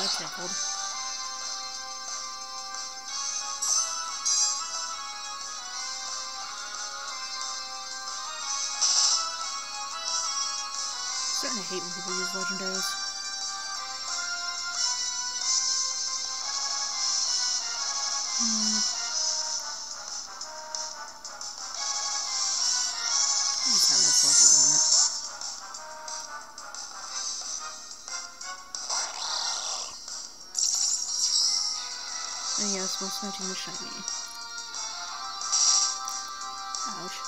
that tickled. I'm starting to hate when people use legendaries. I'm just having a fucking moment. And yes, most of my team is shiny. Ouch.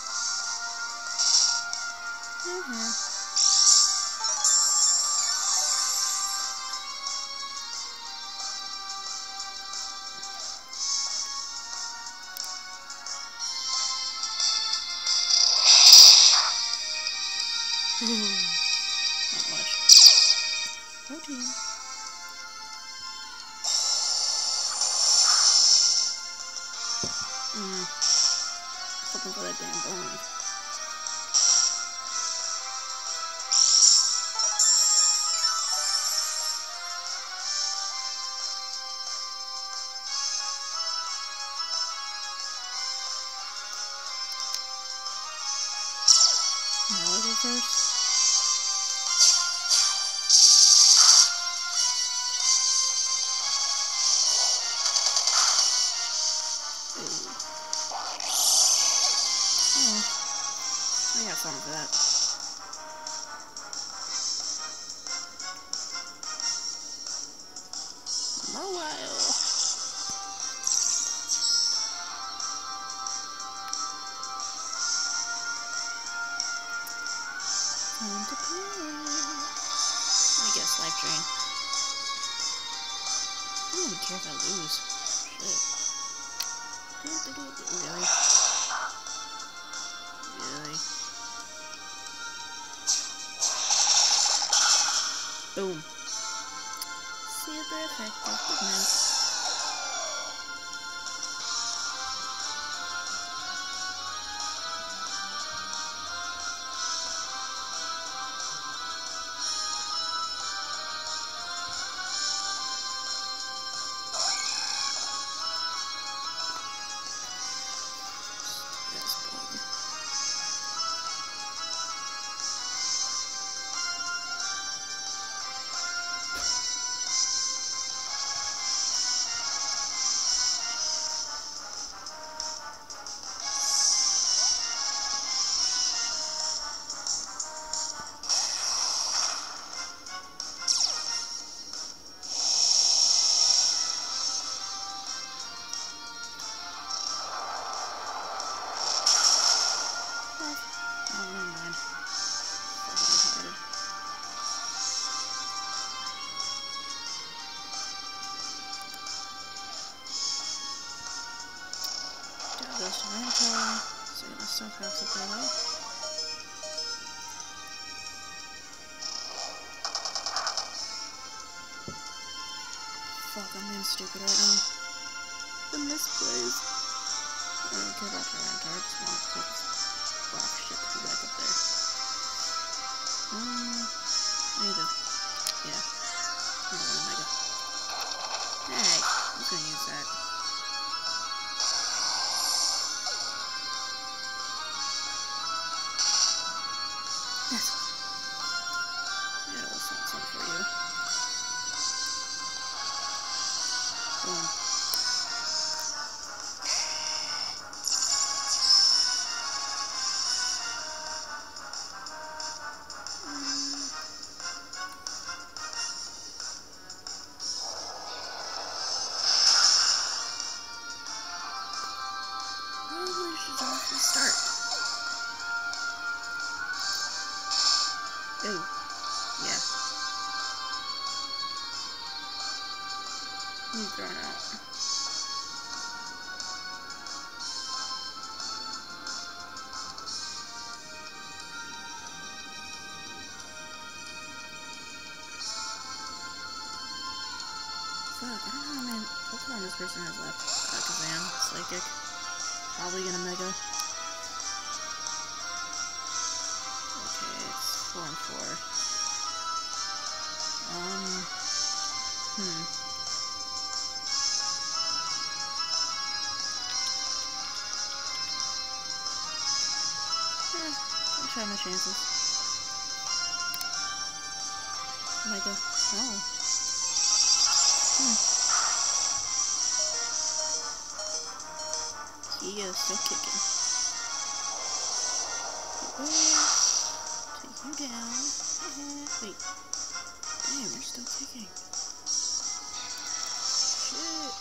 Not much. Protein. Looking for that damn bone. Now I go first. I got something for that. Mobile. Time to play. Let me guess, Life Drain. I don't even care if I lose. Shit. Really? Really? Boom. Super effective. Good night. So let's start perhaps up there though. Fuck, I'm being stupid right now. The misplays. I don't care about Tyrant, I just want to put rock shit to be back up there. Either. Yeah. I'm going Mega. Hey, I'm gonna use that. Yeah, that's something for you. Boom. Probably should just start. Ooh. Yeah. He's thrown out. Fuck, I don't know how many Pokemon this person has left. Kazam, Psychic. Probably gonna Mega. Okay, it's 4 and 4. I'll try my chances. Mega. Oh. He is still kicking. Take you down. Wait. Damn, you're still kicking. Shit.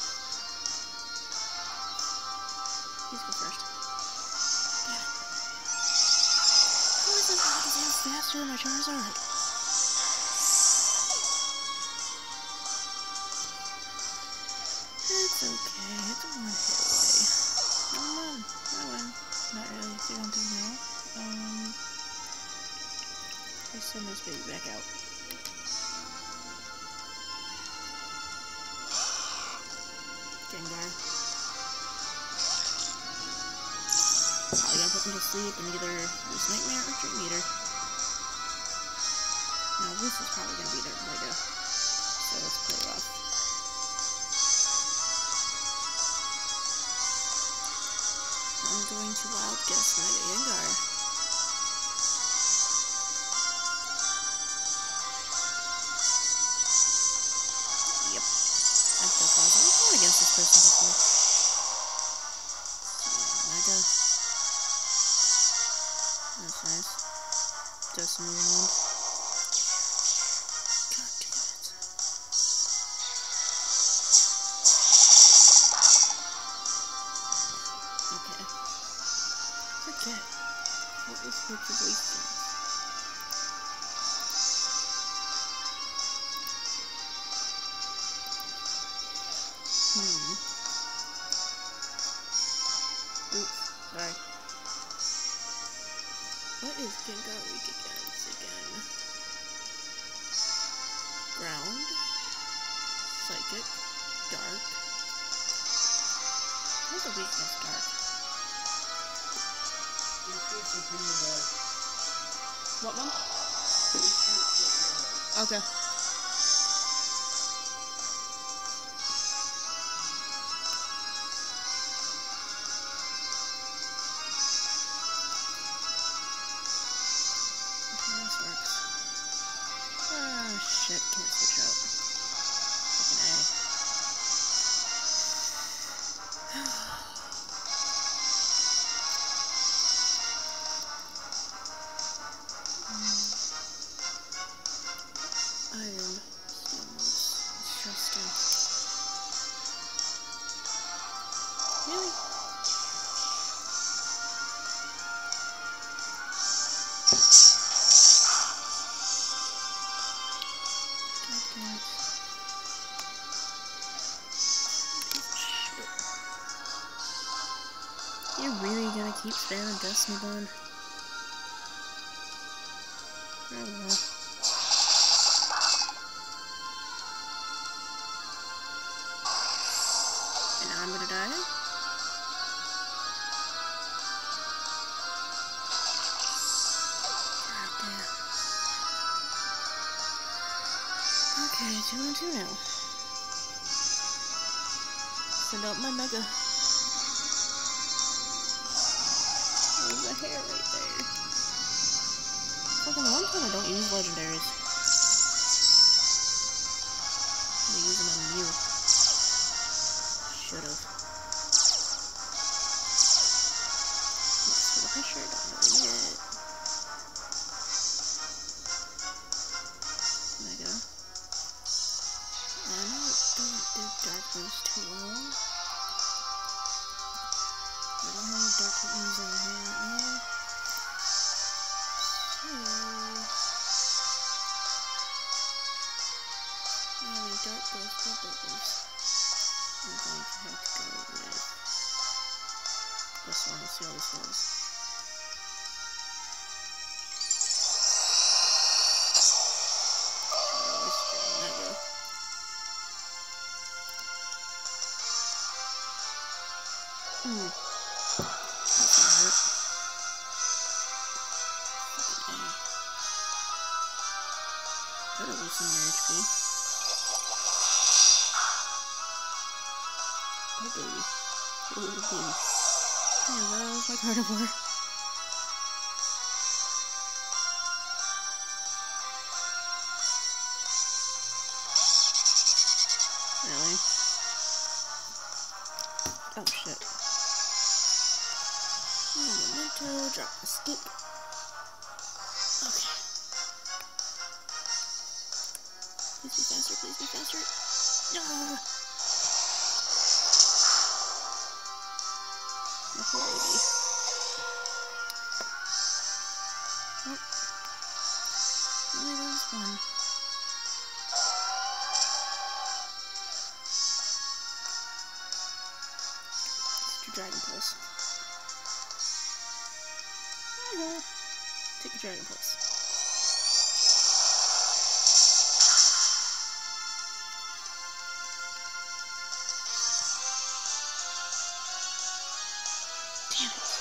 Please go first. Damn it. How is this magazine faster than my Charizard? It's okay. It's a one hit away. I win. Not really. See what I'm doing now? Let's send this baby back out. Gengar. Probably gotta put him to sleep and either use Nightmare or Dream Eater. Now this is probably gonna be their Mega. So let's play rough. I'm going to wild guess Mega Gengar. Yep. Ectoplasm. I've gone against this person before. So, Mega. That's nice. Destiny Wand. God damn it. Okay. Forget. What was with the wasting? Oops, sorry. What is Gengar weak against again? Ground, Psychic, Dark. What's a weakness, Dark? What one? Okay. This works. Ah, shit, can't switch out. Fucking A. Iron. Interesting. Really? God damn it. You're really gonna keep spamming Destiny Bond? I don't know. And now I'm gonna die? God damn. Okay, 2 and 2 now. Send out my Mega. There's a hair right there. Fucking one time I don't use legendaries. I'm gonna use them on you. Should've. Let's put the pressure, don't really need it. Mega. I know it doesn't do dark moves too well. I don't have any dark moves on here right now. Dark goes for bubbles. I'm going to have to go with this one. Let's see how this goes. Mega. That's gonna hurt. That'll loosen your HP. Oh, baby. Oh, baby. Hey, where's my carnivore? Really? Oh, shit. Memento, drop the stick. Okay. Please be faster, please be faster. No! My poor baby. Oh. Only there's one. Let's do Dragon Pulse. Take a Dragon Pulse. Damn it.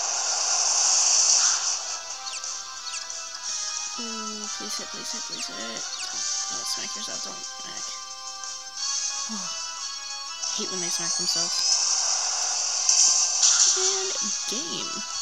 Ooh, please hit, please hit, please hit. Don't smack yourself, don't smack. Oh, I hate when they smack themselves. And game.